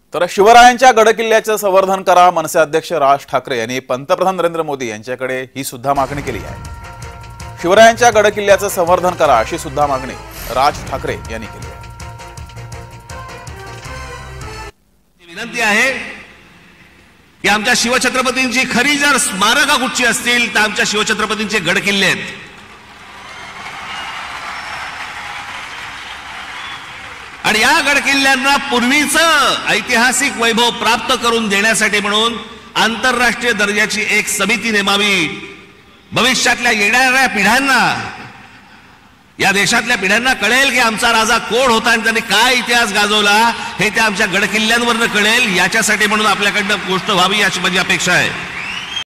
तर शिवरायांच्या गडकिल्ल्याचं संवर्धन करा, मनसे अध्यक्ष राज ठाकरे यांनी पंतप्रधान नरेंद्र मोदी यांच्याकडे ही सुद्धा मागणी केली आहे। शिवरायांच्या गडकिल्ल्याचं संवर्धन करा अशी सुद्धा मागणी राज ठाकरे यांनी केली आहे। विनंती आहे की आमच्या शिवछत्रपतींची खरी जर स्मारकं कुठची असतील तर आमच्या शिवछत्रपतींचे गडकिल्ले आहेत। आणि या गडकिल्ल्यांना पूर्वीचं ऐतिहासिक वैभव प्राप्त करून देण्यासाठी म्हणून आंतरराष्ट्रीय दर्जाची एक समिती नेमावी। भविष्यातल्या येणाऱ्या पिढ्यांना, या देशातल्या पिढ्यांना कळेल की आमचा राजा कोण होता आणि त्यांनी काय इतिहास गाजवला हे त्या आमच्या गडकिल्ल्यांवरनं कळेल। याच्यासाठी म्हणून आपल्याकडनं गोष्ट व्हावी अशी माझी अपेक्षा आहे।